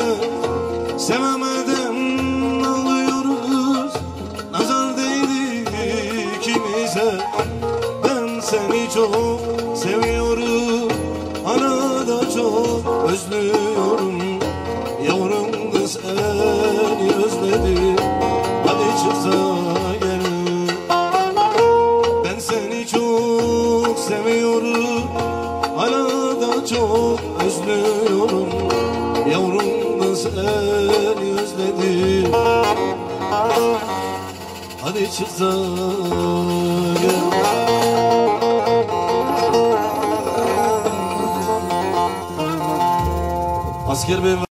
de sevemeden ağlıyoruz. Nazar değdi ikimize. Ben seni çok seviyorum, arada çok özlüyorum. Yavrum kız seni özledim, hadi çıksa gel. Ben seni çok seviyorum, arada çok özlüyorum. Yavrum kız seni özledim, hadi çıksa gel. Asker bey